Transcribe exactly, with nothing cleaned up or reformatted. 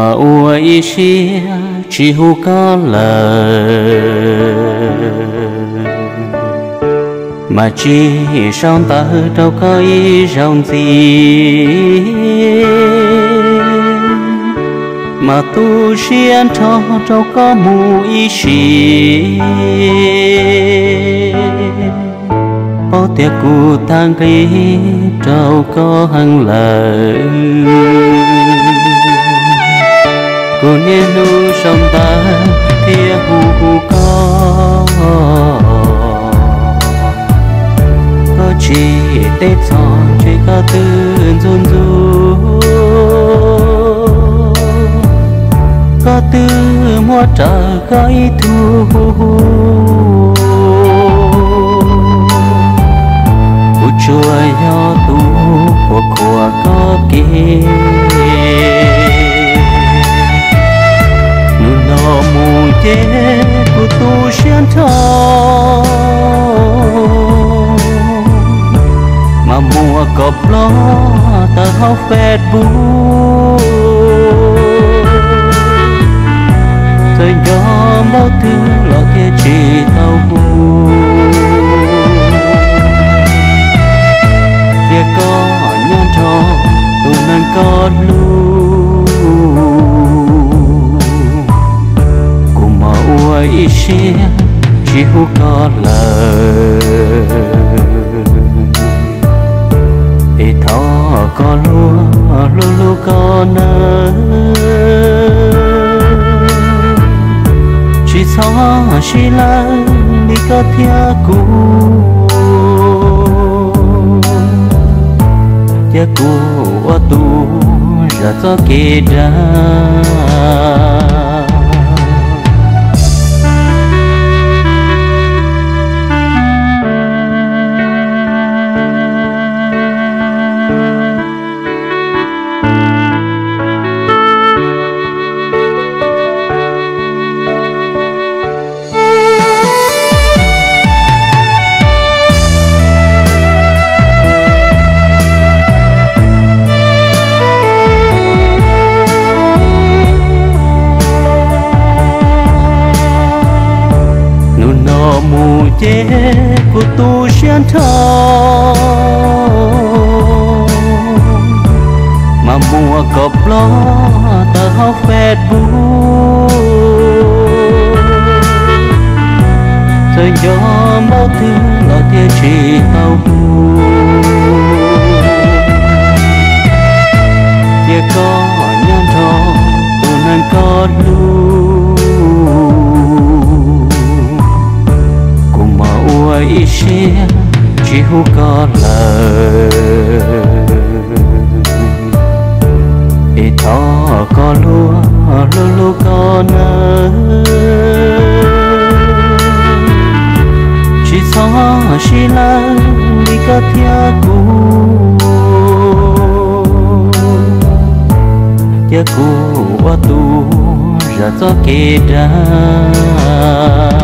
mà ua ý xia chỉ hu có lời mà chỉ trong ta đâu có ý trong gì mà tu xuyên cho đâu có mù ý xì bao tiệc cụ thang cây đâu có hăng lời cô nên nu trong ta tia hù hù có có chỉ tết son chỉ có tư run ru có tư mua trở có ý thu u chua yo tu của của có kia mù chế của tu xuyên thọ mà mùa cọp lo ta hao phết bu thời gió bao thứ lo kia chỉ tao bu việc có nhân thọ tu nên có lu ý xia chỉ hu có lời để thọ có lúa lúa lúa có nở chỉ xóa chỉ lắng đi có thia cũ thia cũ ở tu ra cho kê ra mù chế của tu xuyên thọ mà mùa cọp lo ta hao phết bu thời gió bao thứ lo tia chỉ tao bu tia có nhân thọ tu nên có lu ý xia chỉ hu có lời để thọ có lúa lúa lúa có nở chỉ xóa chỉ lắng đi có thia cũ thia cũ ở tu ra cho kê ra